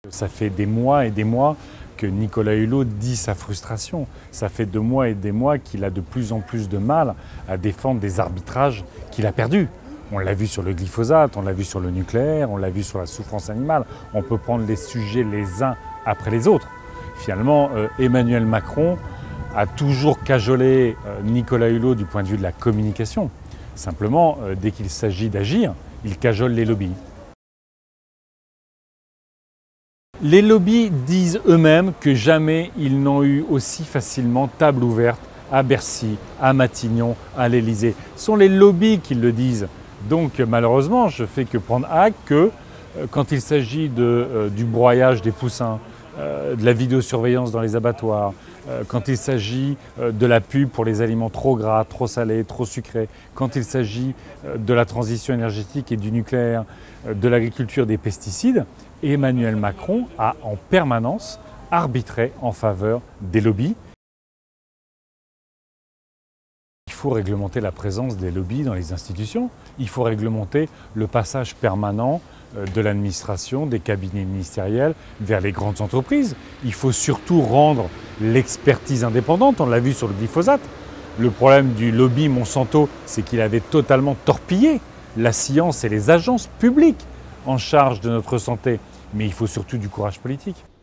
Ça fait des mois et des mois que Nicolas Hulot dit sa frustration. Ça fait des mois et des mois qu'il a de plus en plus de mal à défendre des arbitrages qu'il a perdus. On l'a vu sur le glyphosate, on l'a vu sur le nucléaire, on l'a vu sur la souffrance animale. On peut prendre les sujets les uns après les autres. Finalement, Emmanuel Macron a toujours cajolé Nicolas Hulot du point de vue de la communication. Simplement, dès qu'il s'agit d'agir, il cajole les lobbies. Les lobbies disent eux-mêmes que jamais ils n'ont eu aussi facilement table ouverte à Bercy, à Matignon, à l'Élysée. Ce sont les lobbies qui le disent. Donc malheureusement, je ne fais que prendre acte que quand il s'agit du broyage des poussins, de la vidéosurveillance dans les abattoirs, quand il s'agit de la pub pour les aliments trop gras, trop salés, trop sucrés, quand il s'agit de la transition énergétique et du nucléaire, de l'agriculture, des pesticides, Emmanuel Macron a en permanence arbitré en faveur des lobbies. Il faut réglementer la présence des lobbies dans les institutions. Il faut réglementer le passage permanent de l'administration, des cabinets ministériels vers les grandes entreprises. Il faut surtout rendre l'expertise indépendante. On l'a vu sur le glyphosate. Le problème du lobby Monsanto, c'est qu'il avait totalement torpillé la science et les agences publiques en charge de notre santé. Mais il faut surtout du courage politique.